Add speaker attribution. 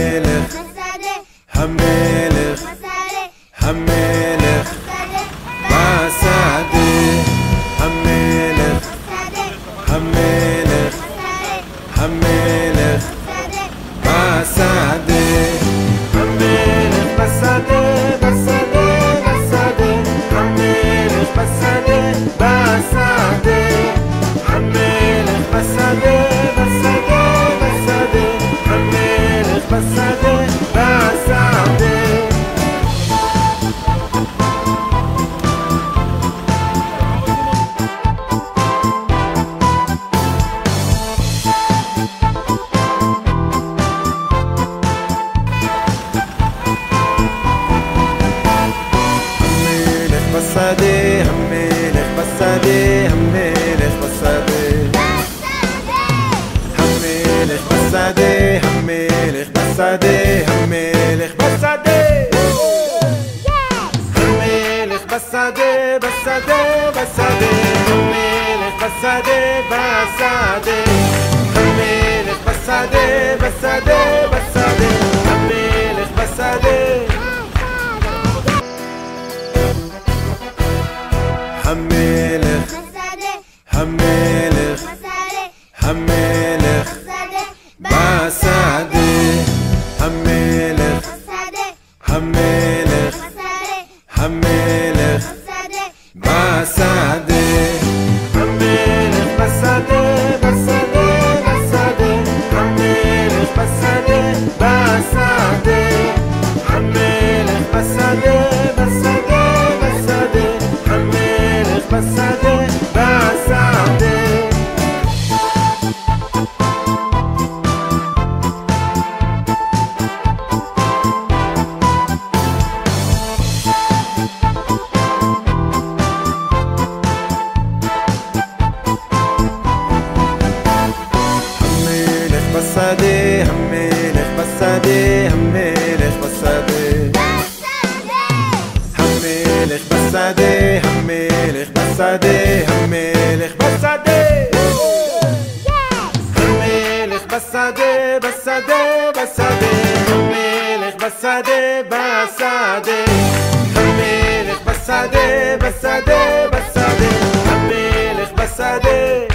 Speaker 1: המלך, המלך, המלך בשדה, המלך, המלך, המלך בשדה, המלך בשדה, בשדה, בשדה, המלך בשדה, בשדה, המלך בשדה, בשדה, בשדה, המלך בשדה, בשדה. בשדה, המלך בשדה, המלך בשדה, המלך בשדה, המלך בשדה, המלך בשדה, המלך בשדה, בשדה, בשדה, המלך בשדה, בשדה, המלך בשדה, בשדה, בשדה, המלך בשדה. המלך, המלך, המלך בשדה, המלך, המלך, המלך בשדה, המלך בשדה, בשדה, בשדה, המלך בשדה, בשדה, המלך בשדה, בשדה, בשדה, המלך בשדה, בשדה. המלך בשדה, המלך בשדה, המלך בשדה, המלך בשדה, המלך בשדה, המלך בשדה, בשדה, בשדה, המלך בשדה, בשדה, המלך בשדה, בשדה, בשדה, המלך בשדה.